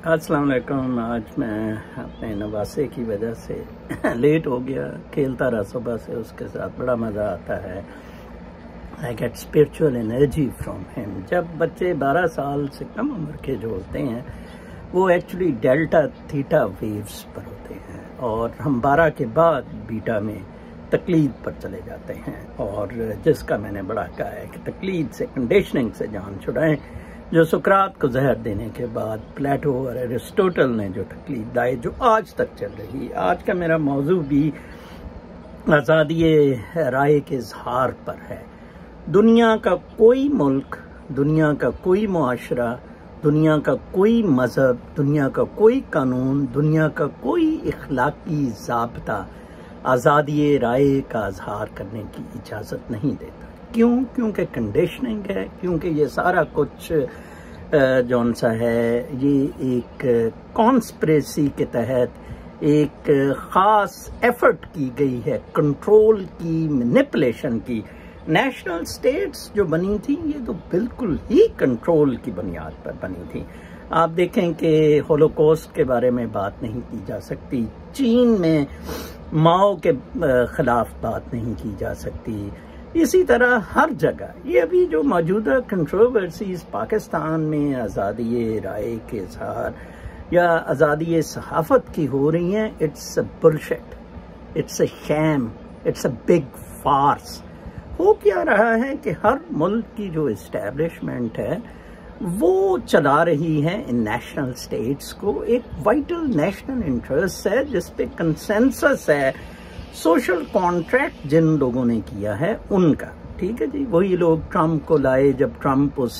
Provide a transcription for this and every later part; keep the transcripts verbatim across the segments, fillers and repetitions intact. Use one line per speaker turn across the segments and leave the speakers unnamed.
अस्सलाम वालेकुम। आज मैं अपने नवासे की वजह से लेट हो गया। खेलता रहा सुबह से, उसके साथ बड़ा मज़ा आता है। I get spiritual energy from him. जब बच्चे बारह साल से कम उम्र के जो होते हैं वो एक्चुअली डेल्टा थीटा वेव्स पर होते हैं, और हम बारह के बाद बीटा में तकलीद पर चले जाते हैं। और जिसका मैंने बड़ा कहा है कि तकलीद से, कंडीशनिंग से जान छुड़ाएं, जो सुकरात को जहर देने के बाद प्लेटो और एरिस्टोटल ने जो तकलीद लाई, जो आज तक चल रही। आज का मेरा मौजू भी आज़ादी राय के इजहार पर है। दुनिया का कोई मुल्क, दुनिया का कोई मुआशरा, दुनिया का कोई मजहब, दुनिया का कोई कानून, दुनिया का कोई इखलाकी ज़ाब्ता आज़ादी राय का इजहार करने की इजाज़त नहीं देता। क्यों? क्योंकि कंडीशनिंग है, क्योंकि ये सारा कुछ जौन सा है ये एक कॉन्स्पिरेसी के तहत एक ख़ास एफर्ट की गई है, कंट्रोल की, मैनिपुलेशन की। नेशनल स्टेट्स जो बनी थी ये तो बिल्कुल ही कंट्रोल की बुनियाद पर बनी थी। आप देखें कि होलोकॉस्ट के बारे में बात नहीं की जा सकती, चीन में माओ के खिलाफ बात नहीं की जा सकती, इसी तरह हर जगह। ये अभी जो मौजूदा कंट्रोवर्सीज पाकिस्तान में आज़ादी राय के इजहार या आज़ादी सहाफ़त की हो रही हैं, it's a bullshit, it's a shame, it's a big farce. हो क्या रहा है कि हर मुल्क की जो इस्टेब्लिशमेंट है वो चला रही है इन नेशनल स्टेट्स को। एक वाइटल नेशनल इंटरेस्ट है जिस पे कंसेंसस है, सोशल कॉन्ट्रैक्ट जिन लोगों ने किया है उनका। ठीक है जी, वही लोग ट्रम्प को लाए। जब ट्रम्प उस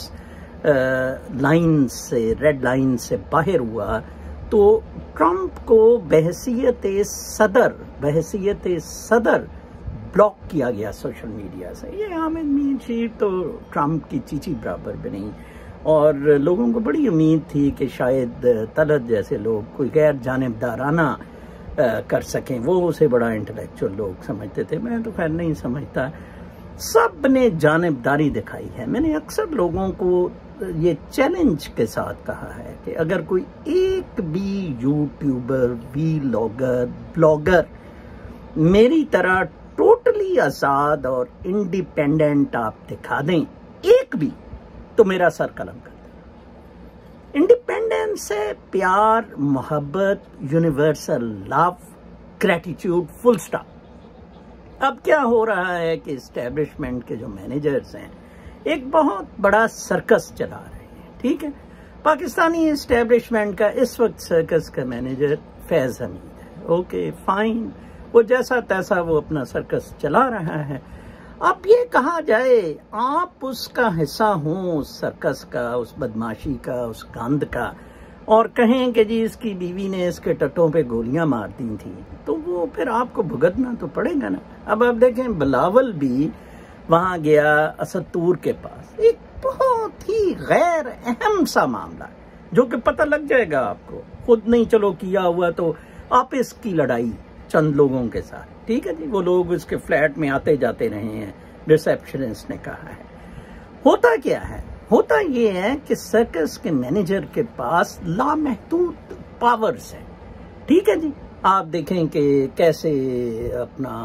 लाइन से, रेड लाइन से बाहर हुआ, तो ट्रम्प को बहसियत सदर बहसियत सदर ब्लॉक किया गया सोशल मीडिया से। ये हामिद मीर शीर तो ट्रम्प की चीची बराबर भी नहीं, और लोगों को बड़ी उम्मीद थी कि शायद तलत जैसे लोग कोई गैर जानिबदाराना आ, कर सकें। वो उसे बड़ा इंटेलेक्चुअल लोग समझते थे, मैं तो खैर नहीं समझता। सब ने जानिबदारी दिखाई है। मैंने अक्सर लोगों को ये चैलेंज के साथ कहा है कि अगर कोई एक भी यूट्यूबर, वीलॉगर, ब्लॉगर मेरी तरह टोटली आज़ाद और इंडिपेंडेंट आप दिखा दें, एक भी, तो मेरा सर कलम कर दे। इंडिपेंडेंस है प्यार, मोहब्बत, universal love, gratitude, full stop. अब क्या हो रहा है कि एस्टेब्लिशमेंट के जो मैनेजर्स हैं एक बहुत बड़ा सर्कस चला रहे हैं। ठीक है, पाकिस्तानी एस्टेब्लिशमेंट का इस वक्त सर्कस का मैनेजर फैज हमीद है। ओके फाइन, वो जैसा तैसा वो अपना सर्कस चला रहा है। अब ये कहा जाए आप उसका हिस्सा हो, उस सर्कस का, उस बदमाशी का, उस गंद का, और कहें कि जी इसकी बीवी ने इसके टट्टों पे गोलियां मार दी थी, तो वो फिर आपको भुगतना तो पड़ेगा ना। अब आप देखें, बिलावल भी वहां गया असतूर के पास, एक बहुत ही गैर अहम सा मामला जो कि पता लग जाएगा आपको, खुद नहीं चलो किया हुआ तो आप इसकी लड़ाई चंद लोगों के साथ। ठीक है जी, वो लोग उसके फ्लैट में आते जाते रहे हैं, रिसेप्शनिस्ट ने कहा है। होता क्या है? होता ये है कि सर्कस के मैनेजर के पास लामहदूद पावर्स हैं। ठीक है जी, आप देखें कि कैसे अपना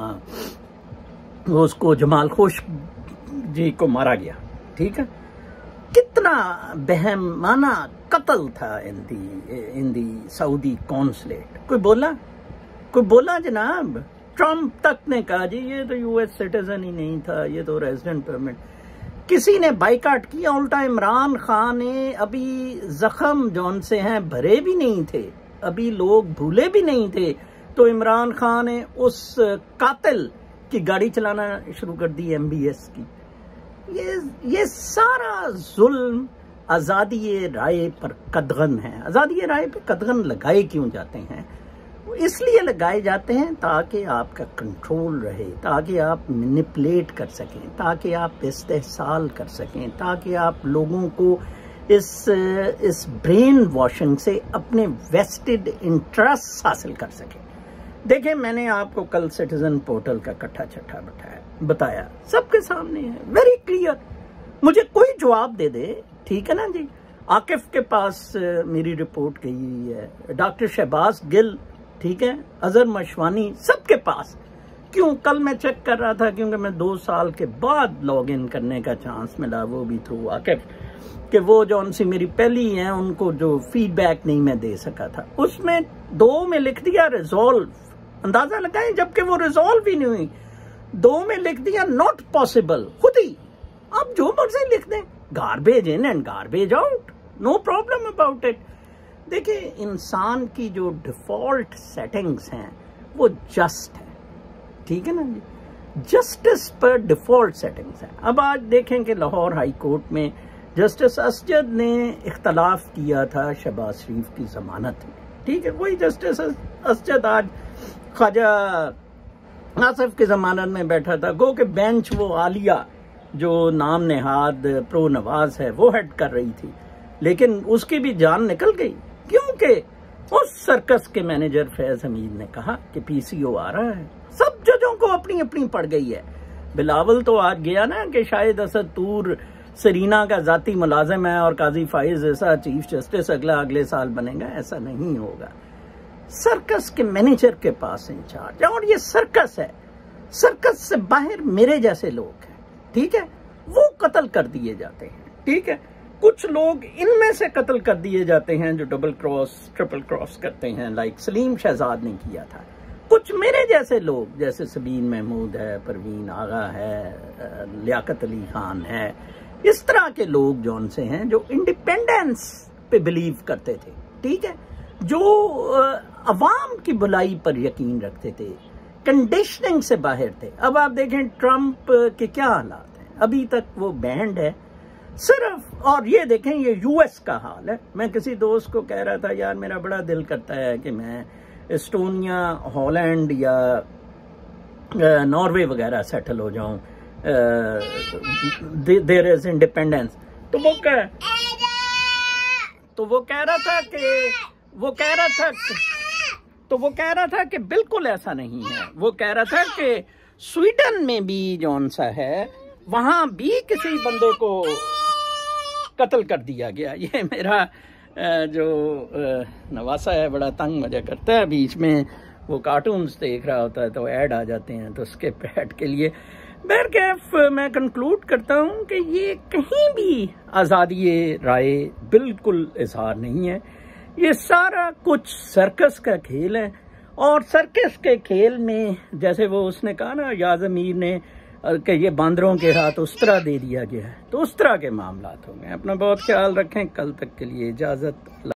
उसको जमाल खोश जी को मारा गया। ठीक है, कितना बेहमाना कत्ल था इन दी इन दी सऊदी कॉन्सुलेट। कोई बोला? कोई बोला जनाब? ट्रम्प तक ने कहा जी ये तो यूएस सिटीजन ही नहीं था, ये तो रेजिडेंट परमिट। किसी ने बाइकाट किया उल्टा। इमरान खान ने अभी जख्म जौन से हैं भरे भी नहीं थे, अभी लोग भूले भी नहीं थे, तो इमरान खान ने उस कातिल की गाड़ी चलाना शुरू कर दी, एमबीएस की। ये ये सारा जुल्म आज़ादी राय पर कदगन है। आज़ादी राय पर कदगन लगाए क्यों जाते हैं? इसलिए लगाए जाते हैं ताकि आपका कंट्रोल रहे, ताकि आप मैनिपुलेट कर सकें, ताकि आप इस्तेहसाल कर सकें, ताकि आप लोगों को इस इस ब्रेन वॉशिंग से अपने वेस्टेड इंटरेस्ट हासिल कर सकें। देखें, मैंने आपको कल सिटीजन पोर्टल का कट्ठा छट्ठा बताया बताया सबके सामने है, वेरी क्लियर। मुझे कोई जवाब दे दे, ठीक है ना जी। आकिफ के पास मेरी रिपोर्ट गई हुई है, डॉक्टर शहबाज गिल, ठीक है, अजहर मशवानी, सबके पास। क्यों? कल मैं चेक कर रहा था, क्योंकि मैं दो साल के बाद लॉग इन करने का चांस मिला, वो भी थ्रू आकिफ, कि वो जो उनसे मेरी पहली हैं उनको जो फीडबैक नहीं मैं दे सका था, उसमें दो में लिख दिया रिजॉल्व, अंदाजा लगाएं, जबकि वो रिजॉल्व ही नहीं हुई। दो में लिख दिया नॉट पॉसिबल, खुद ही। आप जो मर्जी लिख दें, garbage in and garbage out, no problem about it. देखिए, इंसान की जो डिफॉल्ट सेटिंग्स हैं वो जस्ट है, ठीक है ना जी, जस्टिस पर डिफॉल्ट सेटिंग्स हैं। अब आज देखें कि लाहौर हाई कोर्ट में जस्टिस असजद ने इख्तलाफ किया था शहबाज शरीफ की जमानत में, ठीक है, वही जस्टिस असजद आज ख्वाजा आसिफ की जमानत में बैठा था। गो के बेंच वो आलिया जो नाम नेहाद प्रो नवाज है वो हेड कर रही थी, लेकिन उसकी भी जान निकल गई, क्योंकि उस सर्कस के मैनेजर फैज हमीद ने कहा कि पीसीओ आ रहा है। सब जजों को अपनी अपनी पड़ गई है। बिलावल तो आज गया ना कि शायद असद तूर सरीना का जाती मुलाजिम है और काजी फाइज ऐसा चीफ जस्टिस अगला अगले साल बनेगा, ऐसा नहीं होगा। सर्कस के मैनेजर के पास इंचार्ज है, और ये सर्कस है। सर्कस से बाहर मेरे जैसे लोग हैं, ठीक है, वो कत्ल कर दिए जाते हैं, ठीक है। कुछ लोग इनमें से कत्ल कर दिए जाते हैं जो डबल क्रॉस ट्रिपल क्रॉस करते हैं, लाइक सलीम शहजाद ने किया था। कुछ मेरे जैसे लोग, जैसे सबीन महमूद है, परवीन आगा है, लियाकत अली खान है, इस तरह के लोग जौन से हैं जो इंडिपेंडेंस पे बिलीव करते थे, ठीक है, जो अवाम की भलाई पर यकीन रखते थे, कंडीशनिंग से बाहर थे। अब आप देखें ट्रंप के क्या हालात हैं, अभी तक वो बैंड है सिर्फ। और ये देखें, ये यूएस का हाल है। मैं किसी दोस्त को कह रहा था, यार मेरा बड़ा दिल करता है कि मैं एस्टोनिया, हॉलैंड या नॉर्वे वगैरह सेटल हो जाऊं, देयर इज इंडिपेंडेंस। तो वो कह तो वो कह रहा था कि वो कह रहा था तो वो कह रहा था कि बिल्कुल ऐसा नहीं है। वो कह रहा था कि स्वीडन में भी जौन सा है वहां भी किसी बंदे को कत्ल कर दिया गया। ये मेरा जो नवासा है बड़ा तंग मजा करता है, बीच में वो कार्टून्स देख रहा होता है तो ऐड आ जाते हैं, तो उसके ऐड के लिए बहरकैफ मैं कंक्लूड करता हूँ कि ये कहीं भी आज़ादी राय बिल्कुल इजहार नहीं है। ये सारा कुछ सर्कस का खेल है, और सर्कस के खेल में जैसे वो उसने कहा ना याज़ अमीर ने कि ये बांदरों के हाथ उस तरह दे दिया गया है, तो उस तरह के मामलात होंगे। अपना बहुत ख्याल रखें। कल तक के लिए इजाज़त।